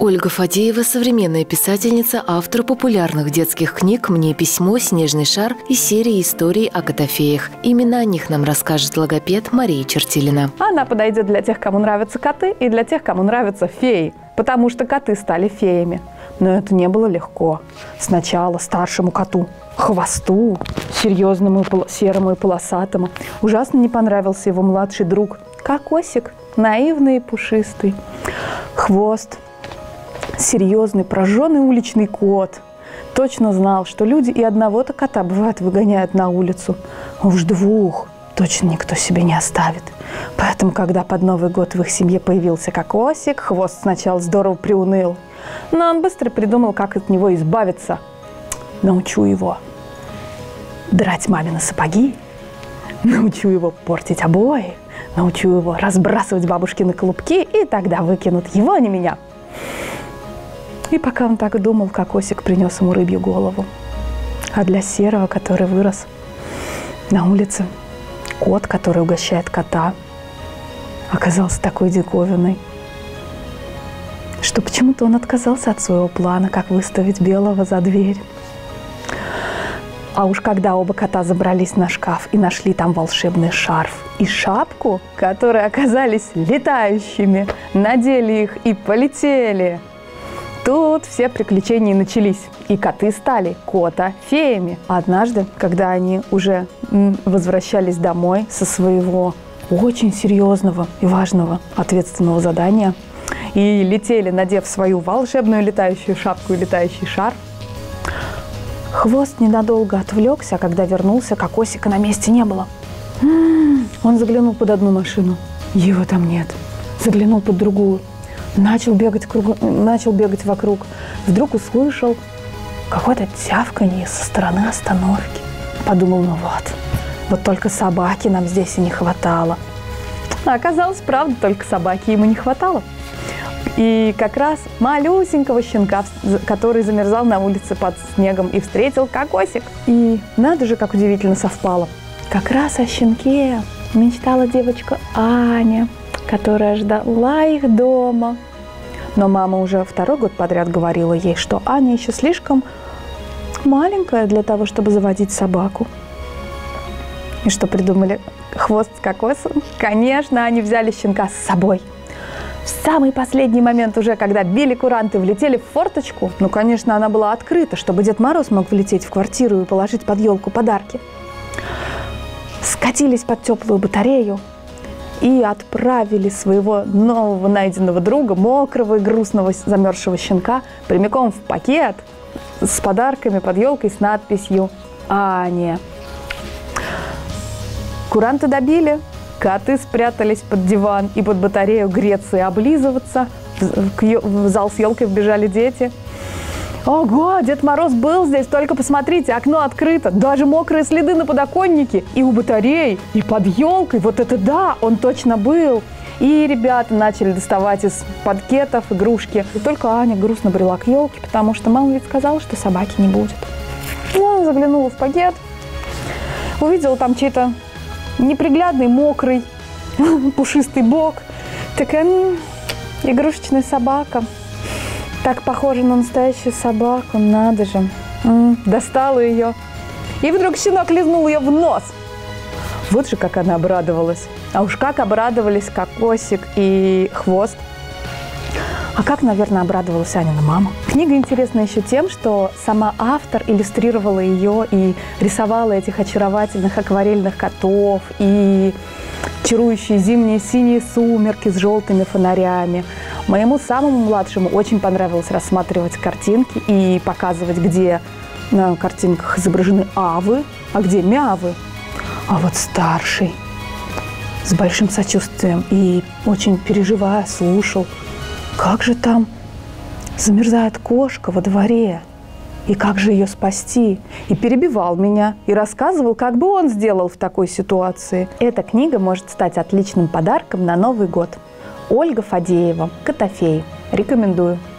Ольга Фадеева – современная писательница, автор популярных детских книг «Мне письмо», «Снежный шар» и серии историй о котофеях. Именно о них нам расскажет логопед Мария Чертилина. Она подойдет для тех, кому нравятся коты, и для тех, кому нравятся феи, потому что коты стали феями. Но это не было легко. Сначала старшему коту, Хвосту, серьезному, серому и полосатому, ужасно не понравился его младший друг Кокосик, наивный и пушистый. Хвост, серьезный, прожженный уличный кот, точно знал, что люди и одного-то кота, бывает, выгоняют на улицу, а уж двух точно никто себе не оставит. Поэтому, когда под Новый год в их семье появился Кокосик, Хвост сначала здорово приуныл, но он быстро придумал, как от него избавиться. Научу его драть мамины сапоги, научу его портить обои, научу его разбрасывать бабушкины колобки, и тогда выкинут его, а не меня. И пока он так думал, Кокосик принес ему рыбью голову. А для Серого, который вырос на улице, кот, который угощает кота, оказался такой диковиной, что почему-то он отказался от своего плана, как выставить Белого за дверь. А уж когда оба кота забрались на шкаф и нашли там волшебный шарф и шапку, которые оказались летающими, надели их и полетели, тут все приключения начались. И коты стали кота-феями. Однажды, когда они уже возвращались домой со своего очень серьезного и важного ответственного задания и летели, надев свою волшебную летающую шапку и летающий шар, Хвост ненадолго отвлекся, а когда вернулся, Кокосика на месте не было. Он заглянул под одну машину. Его там нет. Заглянул под другую. Начал бегать вокруг. Вдруг услышал какое-то тявканье со стороны остановки. Подумал, ну вот только собаки нам здесь и не хватало. А оказалось, правда, только собаки ему не хватало. И как раз малюсенького щенка, который замерзал на улице под снегом, и встретил Кокосик. И надо же, как удивительно совпало. Как раз о щенке мечтала девочка Аня, которая ждала их дома. Но мама уже второй год подряд говорила ей, что Аня еще слишком маленькая для того, чтобы заводить собаку. И что придумали Хвост с Кокосом? Конечно, они взяли щенка с собой. В самый последний момент уже, когда били куранты, влетели в форточку, ну, конечно, она была открыта, чтобы Дед Мороз мог влететь в квартиру и положить под елку подарки. Скатились под теплую батарею и отправили своего нового найденного друга, мокрого и грустного замерзшего щенка, прямиком в пакет с подарками под елкой с надписью «Аня». Куранты добили. Коты спрятались под диван и под батарею греться и облизываться. В зал с елкой вбежали дети. Ого, Дед Мороз был здесь, только посмотрите, окно открыто. Даже мокрые следы на подоконнике. И у батареи, и под елкой. Вот это да, он точно был. И ребята начали доставать из пакетов игрушки. И только Аня грустно брела к елке, потому что мама ведь сказала, что собаки не будет. Она заглянула в пакет, увидела там чей-то неприглядный, мокрый, пушистый бок. Такая игрушечная собака. Так похожа на настоящую собаку, надо же. Достала ее. И вдруг щенок лизнул ее в нос. Вот же как она обрадовалась. А уж как обрадовались Кокосик и Хвост. А как, наверное, обрадовалась Анина мама. Книга интересна еще тем, что сама автор иллюстрировала ее и рисовала этих очаровательных акварельных котов и чарующие зимние синие сумерки с желтыми фонарями. Моему самому младшему очень понравилось рассматривать картинки и показывать, где на картинках изображены авы, а где мявы. А вот старший с большим сочувствием и очень переживая слушал, как же там замерзает кошка во дворе, и как же ее спасти. И перебивал меня, и рассказывал, как бы он сделал в такой ситуации. Эта книга может стать отличным подарком на Новый год. Ольга Фадеева, «Котофеи». Рекомендую.